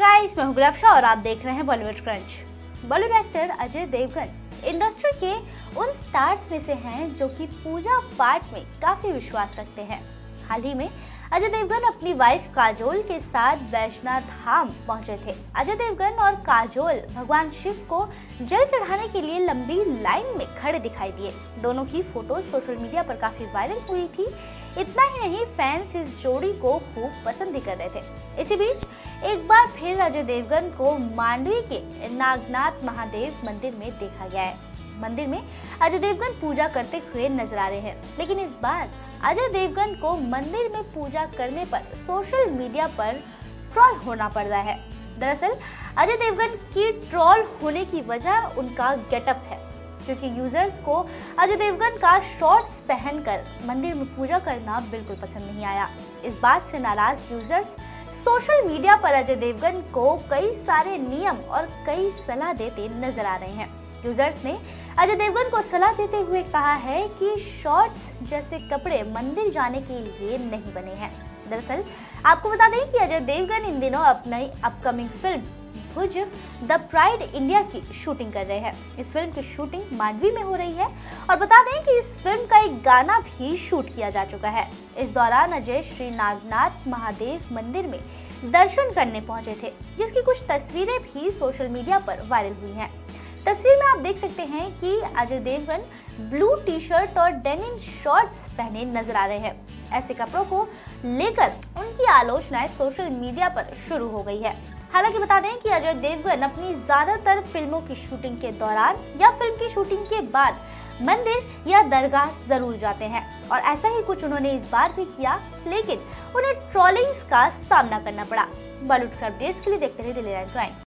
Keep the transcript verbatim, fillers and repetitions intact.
Guys, मैं हूं गुलाबशाह और आप देख रहे हैं Bollywood Crunch. Bollywood actor Ajay Devgan industry के उन स्टार्स में से हैं जो कि पूजा पाठ में काफी विश्वास रखते हैं। हाल ही में अजय देवगन अपनी वाइफ काजोल के साथ वैष्णो धाम पहुंचे थे। अजय देवगन और काजोल भगवान शिव को जल चढ़ाने के लिए लंबी लाइन में खड़े दिखाई दिए। दोनों की फोटो सोशल मीडिया पर काफी वायरल हुई थी। इतना ही नहीं, फैंस इस जोड़ी को खूब पसंद भी कर रहे थे। इसी बीच एक बार फिर अजय देवगन को मांडवी के नागनाथ महादेव मंदिर में देखा गया है। मंदिर में अजय देवगन पूजा करते हुए नजर आ रहे हैं, लेकिन इस बार अजय देवगन को मंदिर में पूजा करने पर सोशल मीडिया पर ट्रोल होना पड़ रहा है। दरअसल अजय देवगन की ट्रोल होने की वजह उनका गेटअप है, क्योंकि यूजर्स को अजय देवगन का शॉर्ट्स पहनकर मंदिर में पूजा करना बिल्कुल पसंद नहीं आया। इस बात से नाराज यूजर्स सोशल मीडिया पर अजय देवगन को कई सारे नियम और कई सलाह देते नजर आ रहे हैं। यूजर्स ने अजय देवगन को सलाह देते हुए कहा है कि शॉर्ट्स जैसे कपड़े मंदिर जाने के लिए नहीं बने हैं। दरअसल आपको बता दें कि अजय देवगन इन दिनों अपनी upcoming film Bhuj the pride India की शूटिंग कर रहे हैं। इस फिल्म की शूटिंग मांडवी में हो रही है और बता दें कि इस फिल्म का एक गाना भी शूट किया जा चुका है। इस दौरान अजय श्री नागनाथ महादेव मंदिर में दर्शन करने पहुंचे थे, जिसकी कुछ तस्वीरें भी सोशल मीडिया पर वायरल हुई हैं। तस्वीर में आप देख सकते हैं कि Ajay Devgan blue T shirt और डेनिम शॉर्ट्स पहने नजर आ रहे हैं। ऐसे कपड़ों को लेकर उनकी आलोचनाएं सोशल मीडिया पर शुरू हो गई है। हालांकि बता दें कि अजय देवगन अपनी ज्यादातर फिल्मों की शूटिंग के दौरान या फिल्म की शूटिंग के बाद मंदिर या दरगाह जरूर जाते हैं, और ऐसा ही कुछ उन्होंने इस बार भी किया, लेकिन उन्हें ट्रोलिंग्स का सामना करना पड़ा। बॉलीवुड अपडेट्स के लिए देखते रहिए दिल्ली लाइव।